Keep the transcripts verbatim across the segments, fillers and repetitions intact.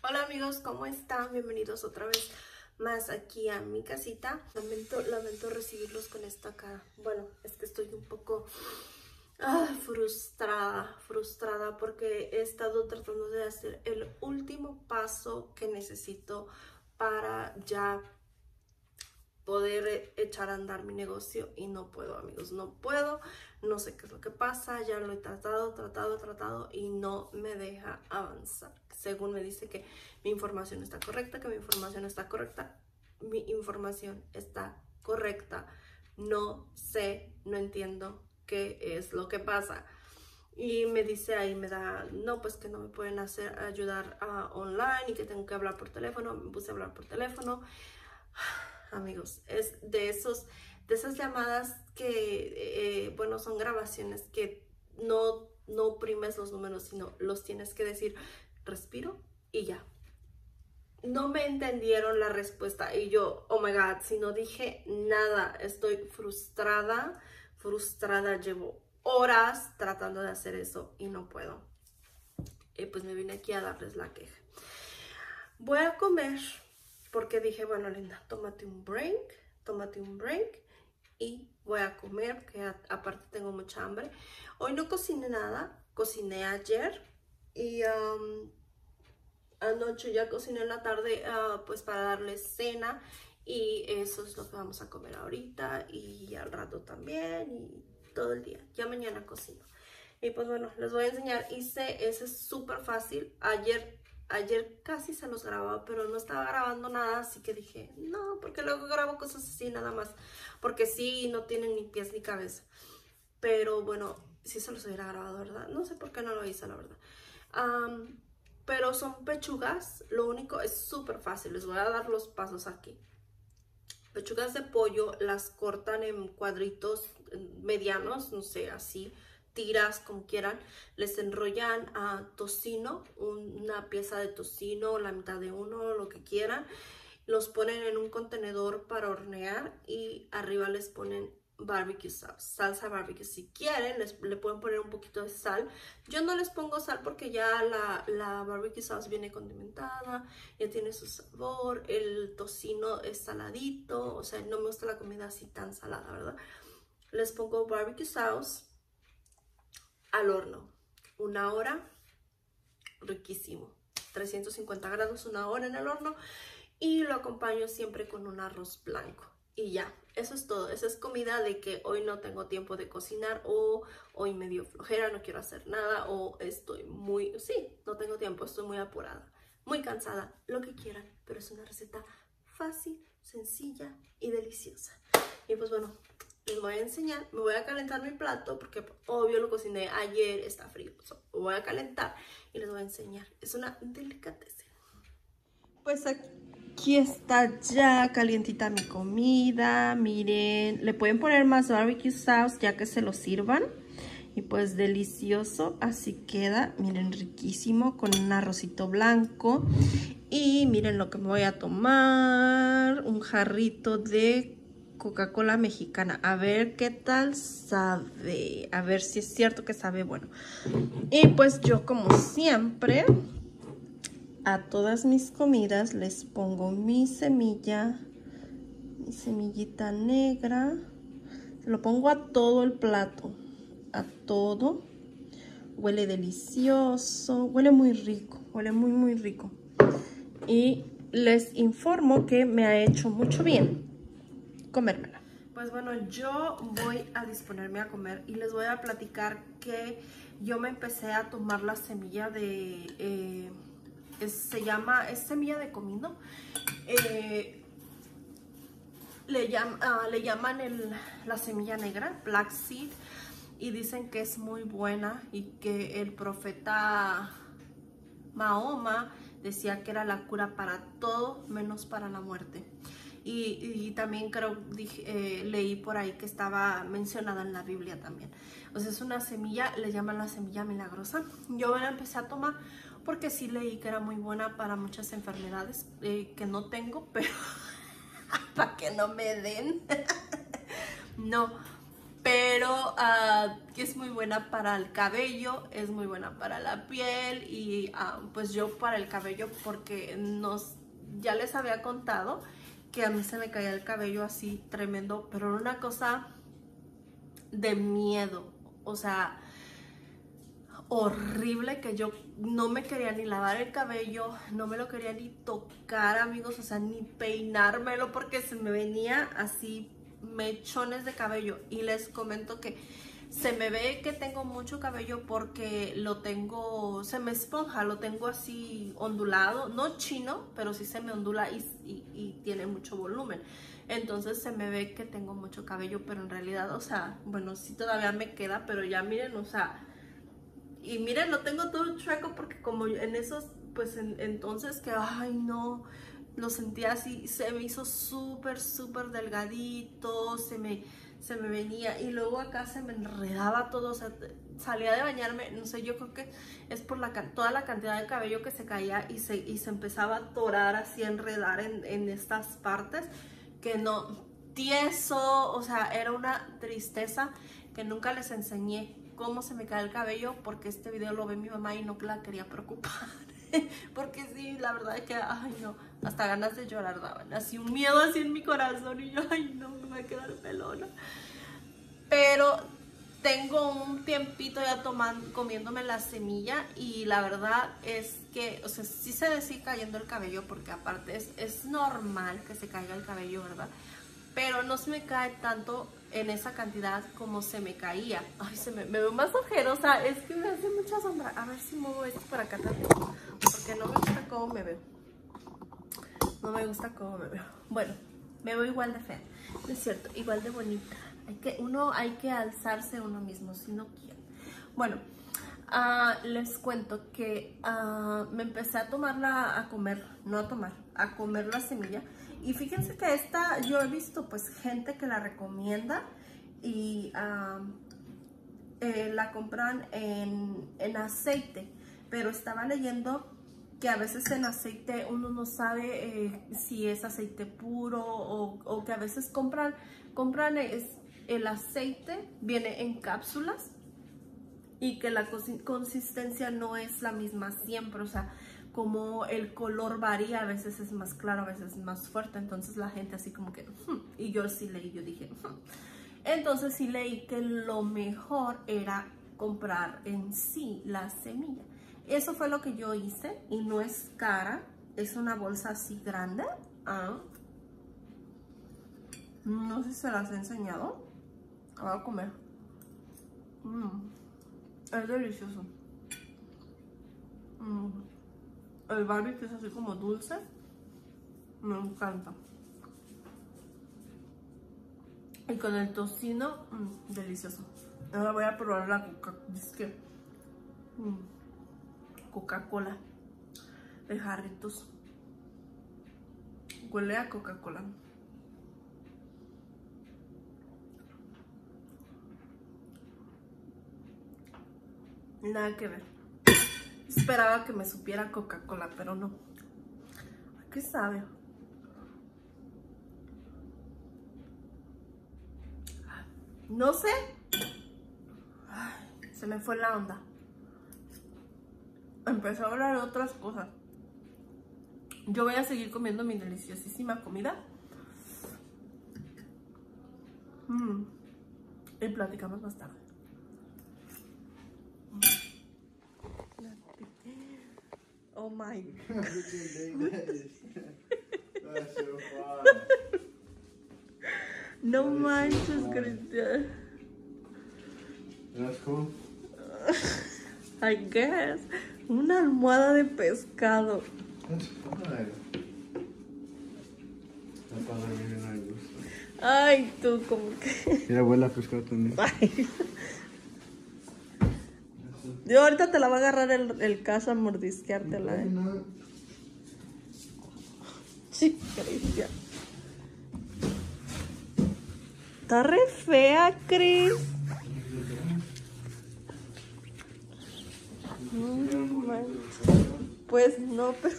Hola amigos, ¿cómo están? Bienvenidos otra vez más aquí a mi casita. Lamento, lamento recibirlos con esta cara. Bueno, es que estoy un poco ah, frustrada, frustrada porque he estado tratando de hacer el último paso que necesito para ya poder echar a andar mi negocio y no puedo, amigos, no puedo, no sé qué es lo que pasa, ya lo he tratado, tratado, tratado y no me deja avanzar. Según me dice que mi información está correcta, que mi información está correcta, mi información está correcta, no sé, no entiendo qué es lo que pasa. Y me dice ahí, me da, no, pues que no me pueden hacer ayudar uh, online y que tengo que hablar por teléfono. Me puse a hablar por teléfono. Amigos, es de esos de esas llamadas que, eh, bueno, son grabaciones que no, no oprimes los números, sino los tienes que decir, respiro y ya. No me entendieron la respuesta y yo, oh my god, si no dije nada, estoy frustrada, frustrada, llevo horas tratando de hacer eso y no puedo. Y pues me vine aquí a darles la queja. Voy a comer. Porque dije, bueno, Linda, tómate un break, tómate un break y voy a comer, porque a, aparte tengo mucha hambre. Hoy no cociné nada, cociné ayer y um, anoche ya cociné en la tarde, uh, pues para darles cena y eso es lo que vamos a comer ahorita y al rato también y todo el día. Ya mañana cocino. Y pues bueno, les voy a enseñar, hice, ese es súper fácil. Ayer... Ayer casi se los grababa, pero no estaba grabando nada, así que dije, no, porque luego grabo cosas así nada más. Porque sí, no tienen ni pies ni cabeza. Pero bueno, sí se los hubiera grabado, ¿verdad? No sé por qué no lo hice, la verdad. Um, pero son pechugas, lo único es súper fácil, les voy a dar los pasos aquí. Pechugas de pollo, las cortan en cuadritos medianos, no sé, así. Tiras como quieran, les enrollan a tocino, una pieza de tocino, la mitad de uno, lo que quieran, los ponen en un contenedor para hornear y arriba les ponen barbecue sauce, salsa barbecue. Si quieren, les, le pueden poner un poquito de sal. Yo no les pongo sal porque ya la, la barbecue sauce viene condimentada, ya tiene su sabor, el tocino es saladito, o sea, no me gusta la comida así tan salada, ¿verdad? Les pongo barbecue sauce al horno, una hora, riquísimo, trescientos cincuenta grados, una hora en el horno y lo acompaño siempre con un arroz blanco y ya, eso es todo. Esa es comida de que hoy no tengo tiempo de cocinar o hoy me dio flojera, no quiero hacer nada o estoy muy, sí, no tengo tiempo, estoy muy apurada, muy cansada, lo que quieran, pero es una receta fácil, sencilla y deliciosa. Y pues bueno, les voy a enseñar, me voy a calentar mi plato porque obvio lo cociné ayer, está frío, so, lo voy a calentar y les voy a enseñar, es una delicatessen. Pues aquí está ya calientita mi comida, miren, le pueden poner más barbecue sauce ya que se lo sirvan y pues delicioso, así queda, miren, riquísimo con un arrocito blanco y miren lo que me voy a tomar, un jarrito de Coca-Cola mexicana, a ver qué tal sabe, a ver si es cierto que sabe bueno. Y pues yo como siempre a todas mis comidas les pongo mi semilla, mi semillita negra, se lo pongo a todo el plato, a todo. Huele delicioso, huele muy rico, huele muy muy rico. Y les informo que me ha hecho mucho bien comérmela. Pues bueno, yo voy a disponerme a comer y les voy a platicar que yo me empecé a tomar la semilla de, eh, es, se llama, es semilla de comino, eh, le, llam, uh, le llaman el, la semilla negra, black seed, y dicen que es muy buena y que el profeta Mahoma decía que era la cura para todo menos para la muerte. Y, y también creo, dije, eh, leí por ahí que estaba mencionada en la Biblia también. O sea, es una semilla, le llaman la semilla milagrosa. Yo la empecé a tomar porque sí leí que era muy buena para muchas enfermedades eh, que no tengo, pero para que no me den. No, pero pero uh, que es muy buena para el cabello, es muy buena para la piel y uh, pues yo para el cabello porque nos, ya les había contado que a mí se me caía el cabello así tremendo, pero era una cosa de miedo, o sea, horrible, que yo no me quería ni lavar el cabello, no me lo quería ni tocar, amigos, o sea, ni peinármelo porque se me venía así mechones de cabello. Y les comento que se me ve que tengo mucho cabello porque lo tengo, se me esponja, lo tengo así ondulado, no chino, pero sí se me ondula y, y, y tiene mucho volumen. Entonces se me ve que tengo mucho cabello, pero en realidad, o sea, bueno, sí todavía me queda, pero ya miren, o sea, y miren, lo tengo todo chueco porque como en esos, pues en, entonces que, ay no, lo sentía así, se me hizo súper, súper delgadito, se me, se me venía y luego acá se me enredaba todo, o sea, salía de bañarme, no sé, yo creo que es por la, toda la cantidad de cabello que se caía y se, y se empezaba a torar así, a enredar en, en estas partes, que no, tieso, o sea, era una tristeza que nunca les enseñé cómo se me cae el cabello porque este video lo ve mi mamá y no la quería preocupar. Porque sí, la verdad es que, ay no, hasta ganas de llorar daban, así un miedo así en mi corazón y yo, ay no, me va a quedar pelona. Pero tengo un tiempito ya tomando, comiéndome la semilla y la verdad es que, o sea, sí se me sigue cayendo el cabello porque aparte es, es normal que se caiga el cabello, ¿verdad? Pero no se me cae tanto en esa cantidad como se me caía. Ay, se me, me veo más ojerosa, es que me hace mucha sombra. A ver si muevo esto para acá también, porque no me gusta cómo me veo. No me gusta cómo me veo. Bueno, me veo igual de fea, no es cierto, igual de bonita. Hay que, uno hay que alzarse uno mismo si no quiere. Bueno, uh, les cuento que uh, me empecé a tomarla, a comer, no a tomar, a comer la semilla. Y fíjense que esta, yo he visto pues gente que la recomienda y uh, eh, la compran en, en aceite, pero estaba leyendo que a veces en aceite uno no sabe eh, si es aceite puro o, o que a veces compran, compran es, el aceite, viene en cápsulas y que la consistencia no es la misma siempre, o sea, como el color varía, a veces es más claro, a veces es más fuerte, entonces la gente así como que, hmm, y yo sí leí, yo dije, hmm. Entonces sí leí que lo mejor era comprar en sí la semilla. Eso fue lo que yo hice y no es cara, es una bolsa así grande. Ah. No sé si se las he enseñado. Voy a comer. Mm. Es delicioso. Mm. El barbecue es así como dulce. Me encanta. Y con el tocino, mmm, delicioso. Ahora voy a probar la coca mm, Coca-Cola de jarritos. Huele a Coca-Cola. Nada que ver. Esperaba que me supiera Coca-Cola, pero no. ¿A qué sabe? No sé. Ay, se me fue la onda. Empezó a hablar de otras cosas. Yo voy a seguir comiendo mi deliciosísima comida. Mm. Y platicamos más tarde. Oh my God. No manches, Cristian. That's cool. I guess. Una almohada de pescado. That's fine. La padre mía no me gusta. Ay, tú como que... Mira, huele a pescado también. Ay. Yo ahorita te la va a agarrar el, el caso a mordisqueártela, ¿eh? No. Sí, Cristian. Está re fea, Cris. No, pues no, pero...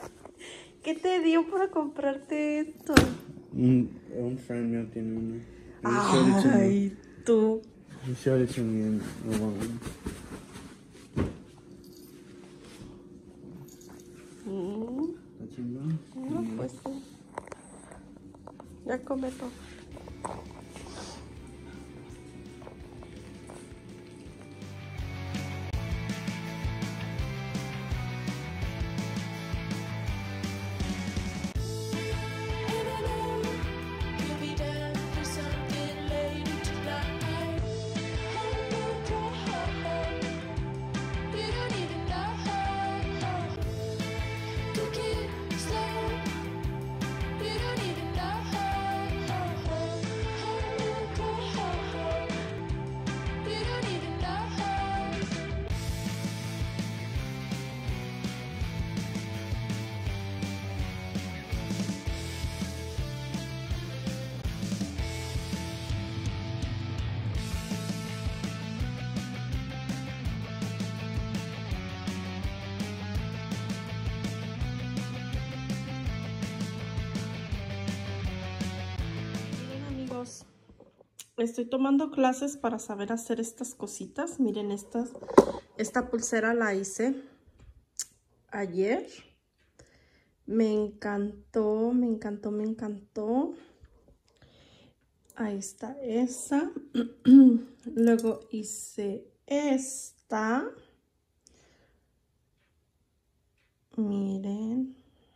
¿Qué te dio para comprarte esto? Un, un friend mío tiene una. Ay, tú. You showed it to me in the one. Mm, ¿Está chingón? no, pues sí. Ya come todo. Estoy tomando clases para saber hacer estas cositas. Miren, estas, esta pulsera la hice ayer. Me encantó, me encantó, me encantó. Ahí está esa. Luego hice esta. Miren.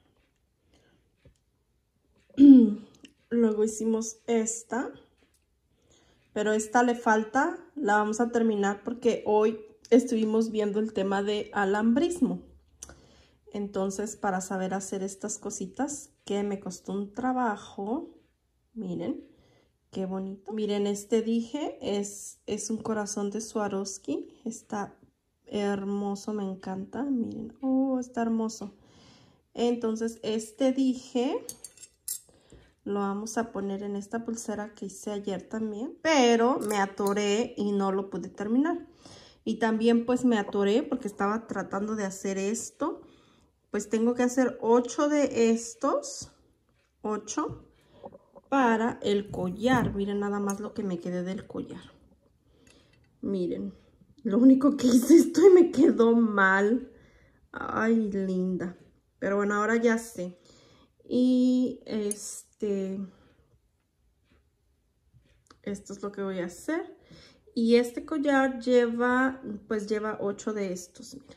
Luego hicimos esta. Pero esta le falta, la vamos a terminar porque hoy estuvimos viendo el tema de alambrismo. Entonces, para saber hacer estas cositas, que me costó un trabajo, miren, qué bonito. Miren, este dije es, es un corazón de Swarovski, está hermoso, me encanta, miren, oh, está hermoso. Entonces, este dije lo vamos a poner en esta pulsera que hice ayer también, pero me atoré y no lo pude terminar. Y también pues me atoré porque estaba tratando de hacer esto. Pues tengo que hacer ocho de estos, ocho para el collar. Miren nada más lo que me quedé del collar. Miren, lo único que hice esto y me quedó mal. Ay, linda. Pero bueno, ahora ya sé. Y este... Este, esto es lo que voy a hacer. Y este collar lleva, pues lleva ocho de estos, miren.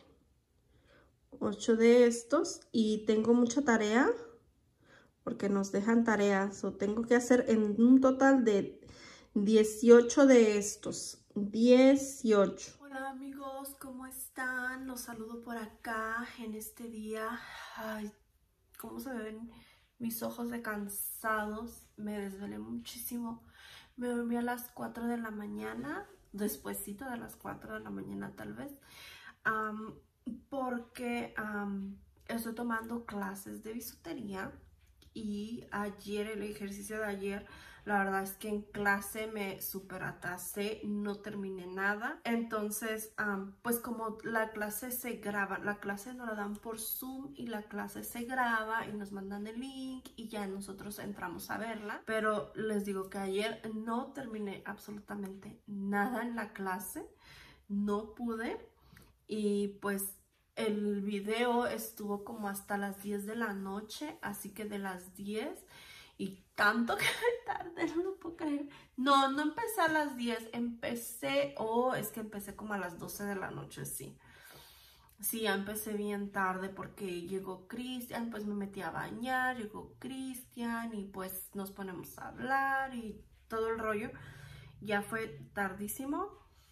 ocho de estos. Y tengo mucha tarea, porque nos dejan tareas. O tengo que hacer en un total de dieciocho de estos. dieciocho. Hola amigos, ¿cómo están? Los saludo por acá en este día. Ay, ¿cómo se ven mis ojos de cansados? Me desvelé muchísimo. Me dormí a las cuatro de la mañana, despuesito de las cuatro de la mañana tal vez, um, porque um, estoy tomando clases de bisutería. Y ayer, el ejercicio de ayer, la verdad es que en clase me super atrasé, no terminé nada. Entonces, um, pues como la clase se graba, la clase nos la dan por Zoom y la clase se graba y nos mandan el link y ya nosotros entramos a verla. Pero les digo que ayer no terminé absolutamente nada en la clase, no pude. Y pues el video estuvo como hasta las diez de la noche, así que de las diez y tanto que me tardé, no lo puedo creer. No, no empecé a las diez, empecé, oh, es que empecé como a las doce de la noche, sí. Sí, ya empecé bien tarde porque llegó Cristian, pues me metí a bañar, llegó Cristian y pues nos ponemos a hablar y todo el rollo. Ya fue tardísimo.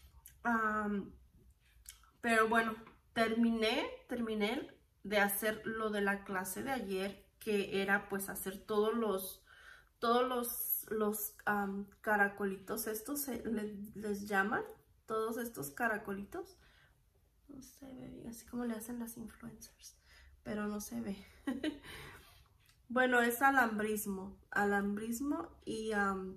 Um, pero bueno, terminé, terminé de hacer lo de la clase de ayer, que era pues hacer todos los, todos los, los um, caracolitos, estos se, le, les llaman, todos estos caracolitos. No se ve bien, así como le hacen las influencers, pero no se ve. Bueno, es alambrismo, alambrismo y um,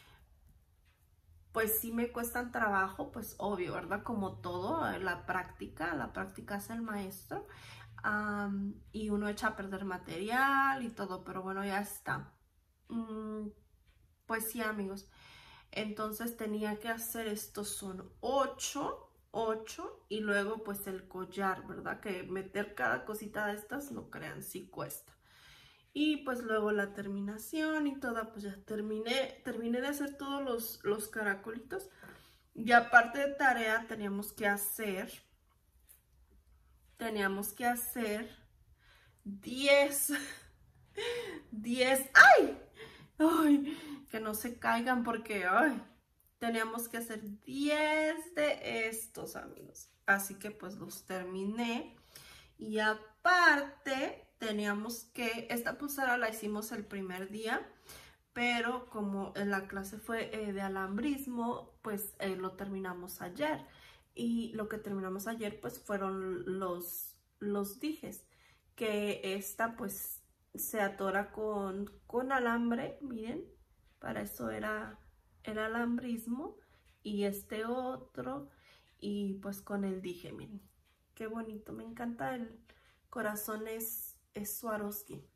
pues sí me cuestan trabajo, pues obvio, ¿verdad? Como todo, la práctica, la práctica es el maestro. Um, y uno echa a perder material y todo, pero bueno, ya está. Um, pues sí, amigos. Entonces tenía que hacer, estos son ocho, ocho y luego pues el collar, ¿verdad? Que meter cada cosita de estas, no crean, sí cuesta. Y pues luego la terminación y toda, pues ya terminé, terminé de hacer todos los, los caracolitos. Y aparte de tarea teníamos que hacer, teníamos que hacer diez, diez, ¡ay! ¡Ay! Que no se caigan porque, ¡ay! Teníamos que hacer diez de estos, amigos. Así que pues los terminé. Y aparte teníamos que, esta pulsera la hicimos el primer día, pero como la clase fue eh, de alambrismo, pues eh, lo terminamos ayer. Y lo que terminamos ayer pues fueron los, los dijes, que esta pues se atora con, con alambre, miren, para eso era, era alambrismo, y este otro, y pues con el dije, miren, qué bonito, me encanta el corazón, es, es Swarovski.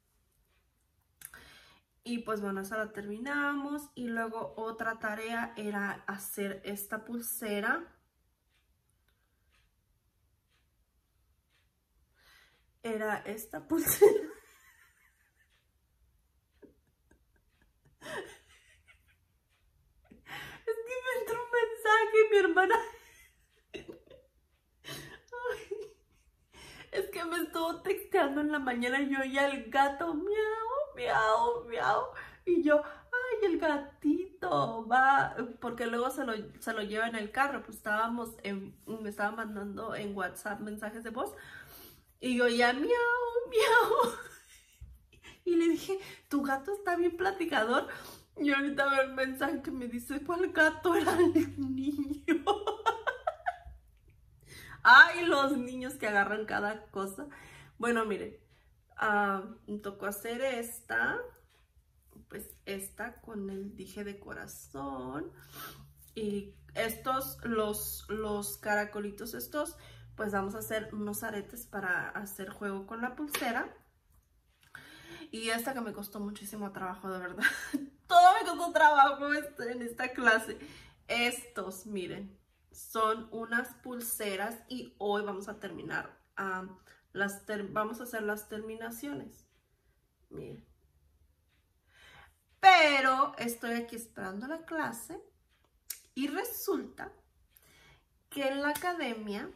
Y pues bueno, esa la terminamos, y luego otra tarea era hacer esta pulsera. Era esta pulsera. Es que me entró un mensaje, mi hermana. Ay, es que me estuvo texteando en la mañana y yo oía el gato miau, miau, miau. Y yo, ay, el gatito va, porque luego se lo, se lo lleva en el carro. Pues estábamos, en, me estaba mandando en WhatsApp mensajes de voz. Y yo oía miau, miau. Y le dije, tu gato está bien platicador. Y ahorita veo el mensaje que me dice, ¿cuál gato? Era el niño. Ay, los niños que agarran cada cosa. Bueno, miren, uh, me tocó hacer esta, pues esta con el dije de corazón. Y estos, los, los caracolitos estos, pues vamos a hacer unos aretes para hacer juego con la pulsera. Y esta que me costó muchísimo trabajo, de verdad. Todo me costó trabajo en esta clase. Estos, miren, son unas pulseras y hoy vamos a terminar. Um, las ter vamos a hacer las terminaciones. Miren. Pero estoy aquí esperando la clase y resulta que en la academia,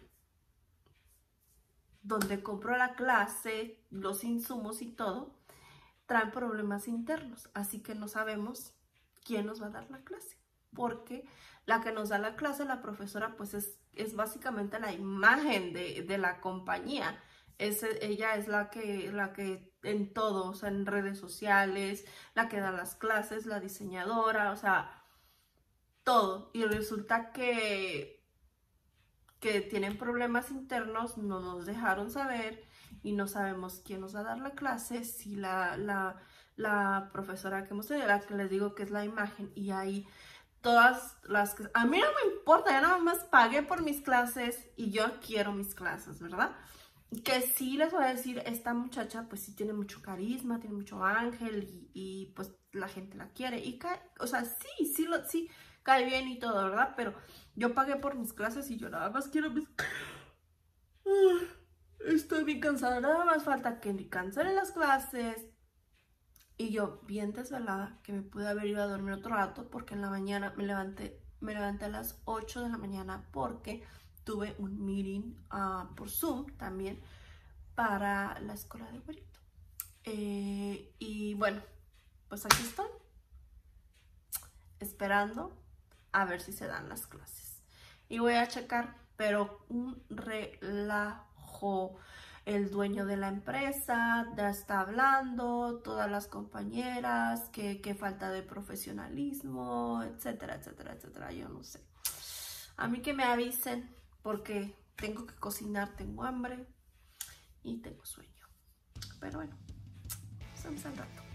donde compro la clase, los insumos y todo, traen problemas internos, así que no sabemos quién nos va a dar la clase, porque la que nos da la clase, la profesora, pues es, es básicamente la imagen de, de la compañía. Es, ella es la que, la que en todo, o sea, en redes sociales, la que da las clases, la diseñadora, o sea, todo. Y resulta que, que tienen problemas internos, no nos dejaron saber. Y no sabemos quién nos va a dar la clase, si la, la, la profesora que hemos tenido, la que les digo que es la imagen, y ahí todas las que... A mí no me importa, ya nada más pagué por mis clases y yo quiero mis clases, ¿verdad? Que sí les voy a decir, esta muchacha pues sí tiene mucho carisma, tiene mucho ángel y, y pues la gente la quiere y cae, o sea, sí, sí, lo, sí cae bien y todo, ¿verdad? Pero yo pagué por mis clases y yo nada más quiero mis... Estoy bien cansada, nada más falta que cancelen las clases. Y yo bien desvelada, que me pude haber ido a dormir otro rato, porque en la mañana me levanté, me levanté a las ocho de la mañana porque tuve un meeting uh, por Zoom también para la escuela de güerito. Eh, y bueno, pues aquí estoy, esperando a ver si se dan las clases. Y voy a checar, pero un relajo. El dueño de la empresa ya está hablando, todas las compañeras, que, que falta de profesionalismo, etcétera, etcétera, etcétera. Yo no sé. A mí que me avisen, porque tengo que cocinar, tengo hambre y tengo sueño. Pero bueno, nos vemos al rato.